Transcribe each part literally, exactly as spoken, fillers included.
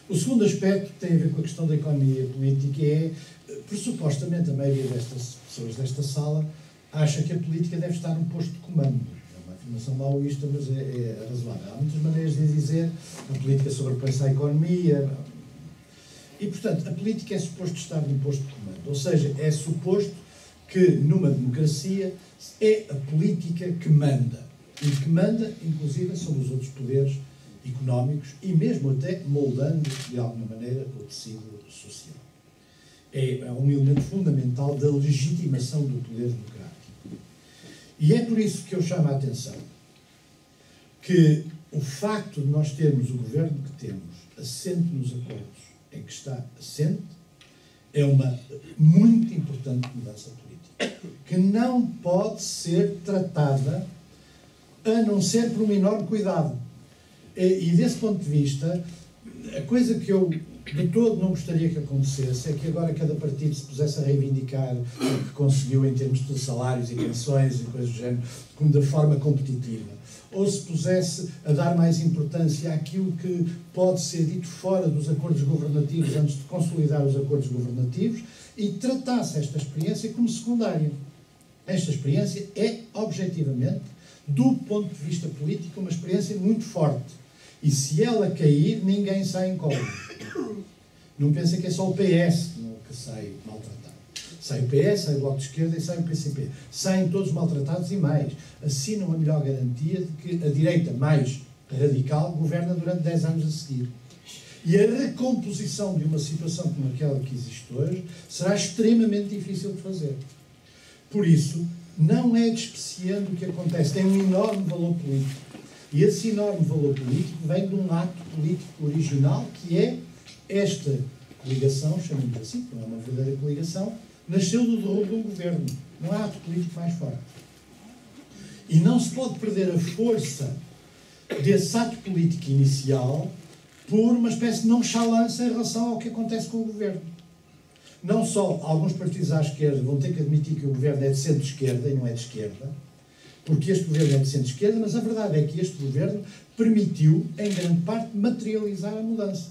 O segundo aspecto que tem a ver com a questão da economia política é, pressupostamente, a maioria destas pessoas desta sala acha que a política deve estar num posto de comando. É uma afirmação maoísta, mas é, é razoável. Há muitas maneiras de dizer, a política sobrepõe-se à economia. E, portanto, a política é suposto estar num posto de comando. Ou seja, é suposto que, numa democracia, é a política que manda. E que manda, inclusive, sobre os outros poderes económicos e mesmo até moldando, de alguma maneira, o tecido social. É um elemento fundamental da legitimação do poder democrático. E é por isso que eu chamo a atenção que o facto de nós termos o governo que temos assente nos acordos em que está assente é uma muito importante mudança política, que não pode ser tratada a não ser por um enorme cuidado. E, desse ponto de vista, a coisa que eu de todo não gostaria que acontecesse é que agora cada partido se pusesse a reivindicar o que conseguiu em termos de salários e pensões e coisas do género, como da forma competitiva. Ou se pusesse a dar mais importância àquilo que pode ser dito fora dos acordos governativos antes de consolidar os acordos governativos e tratasse esta experiência como secundária. Esta experiência é, objetivamente, do ponto de vista político, uma experiência muito forte. E se ela cair, ninguém sai incólume. Não pensem que é só o P S que sai maltratado. Sai o P S, sai o Bloco de Esquerda e sai o P C P. Saem todos maltratados e mais. Assinam a melhor garantia de que a direita mais radical governa durante dez anos a seguir. E a recomposição de uma situação como aquela que existe hoje será extremamente difícil de fazer. Por isso, não é despreciando o que acontece. Tem um enorme valor político. E esse enorme valor político vem de um ato político original, que é esta coligação, chamemos assim, que não é uma verdadeira coligação, nasceu do derrubo de um governo. Não há ato político mais forte. E não se pode perder a força desse ato político inicial por uma espécie de nonchalância em relação ao que acontece com o governo. Não só alguns partidos à esquerda vão ter que admitir que o governo é de centro-esquerda e não é de esquerda, porque este governo é de centro-esquerda, mas a verdade é que este governo permitiu, em grande parte, materializar a mudança.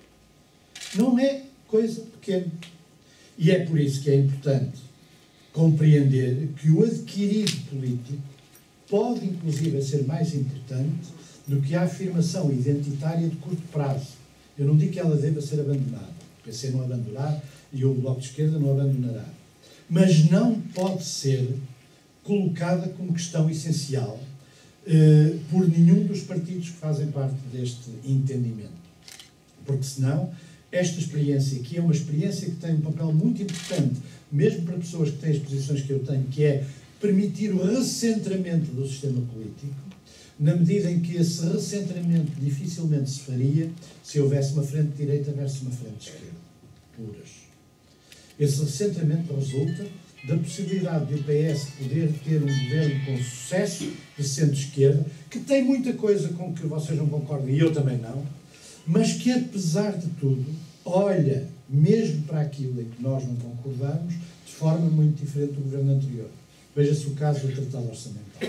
Não é coisa pequena. E é por isso que é importante compreender que o adquirido político pode, inclusive, ser mais importante do que a afirmação identitária de curto prazo. Eu não digo que ela deva ser abandonada. O P C não abandonará e o Bloco de Esquerda não abandonará. Mas não pode ser colocada como questão essencial eh, por nenhum dos partidos que fazem parte deste entendimento. Porque senão, esta experiência, que é uma experiência que tem um papel muito importante, mesmo para pessoas que têm as posições que eu tenho, que é permitir o recentramento do sistema político, na medida em que esse recentramento dificilmente se faria se houvesse uma frente de direita versus uma frente de esquerda, puras. Esse recentramento resulta da possibilidade de o P S poder ter um governo com sucesso de centro-esquerda, que tem muita coisa com que vocês não concordam, e eu também não, mas que, apesar de tudo, olha mesmo para aquilo em que nós não concordamos de forma muito diferente do governo anterior. Veja-se o caso do Tratado Orçamental.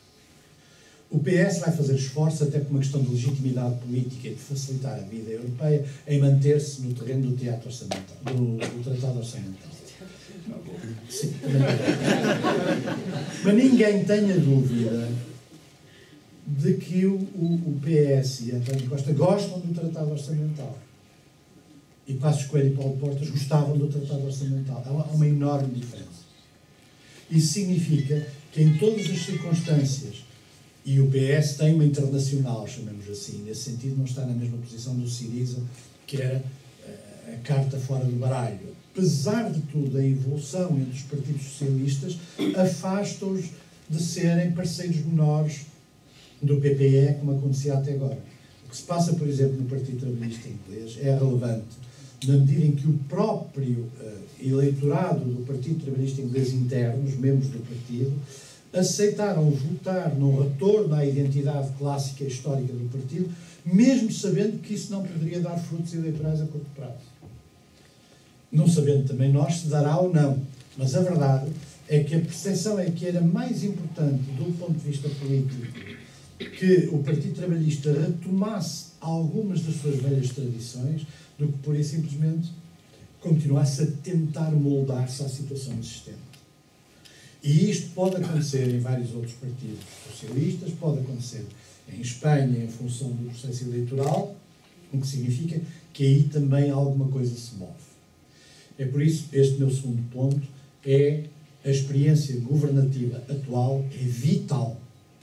O P S vai fazer esforço, até por uma questão de legitimidade política e de facilitar a vida europeia, em manter-se no terreno do teatro orçamental, do, do Tratado Orçamental. Sim, mas ninguém tenha dúvida de que o, o, o P S e António Costa gostam do Tratado Orçamental. E Passos Coelho e Paulo Portas gostavam do Tratado Orçamental. Há uma, há uma enorme diferença. Isso significa que em todas as circunstâncias, e o P S tem uma internacional, chamemos assim, nesse sentido não está na mesma posição do Syriza, que era uh, a carta fora do baralho. Apesar de tudo, a evolução entre os partidos socialistas afasta-os de serem parceiros menores do P P E, como acontecia até agora. O que se passa, por exemplo, no Partido Trabalhista Inglês é relevante na medida em que o próprio uh, eleitorado do Partido Trabalhista Inglês interno, os membros do partido, aceitaram votar no retorno à identidade clássica e histórica do partido, mesmo sabendo que isso não poderia dar frutos eleitorais a curto prazo. Não sabendo também nós se dará ou não. Mas a verdade é que a percepção é que era mais importante, do ponto de vista político, que o Partido Trabalhista retomasse algumas das suas velhas tradições do que, pura e simplesmente, continuasse a tentar moldar-se à situação existente. E isto pode acontecer em vários outros partidos socialistas, pode acontecer em Espanha, em função do processo eleitoral, o que significa que aí também alguma coisa se move. É por isso, este meu segundo ponto é a experiência governativa atual é vital,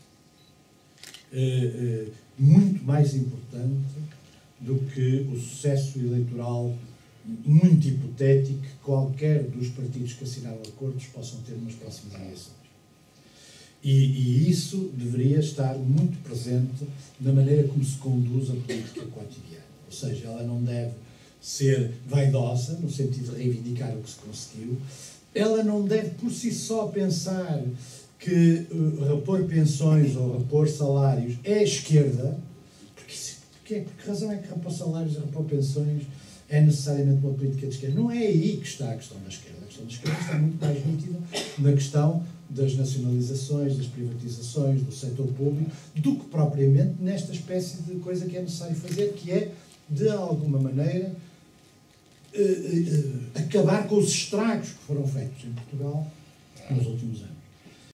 é, é, muito mais importante do que o sucesso eleitoral muito hipotético que qualquer dos partidos que assinaram acordos possam ter nas próximas eleições. E, e isso deveria estar muito presente na maneira como se conduz a política cotidiana. Ou seja, ela não deve ser vaidosa, no sentido de reivindicar o que se conseguiu. Ela não deve, por si só, pensar que uh, repor pensões ou repor salários é a esquerda. Porque, porque, por que razão é que repor salários e repor pensões é necessariamente uma política de esquerda? Não é aí que está a questão da esquerda. A questão da esquerda está muito mais nítida na questão das nacionalizações, das privatizações, do setor público, do que propriamente nesta espécie de coisa que é necessário fazer, que é, de alguma maneira, uh, uh, uh, acabar com os estragos que foram feitos em Portugal nos últimos anos.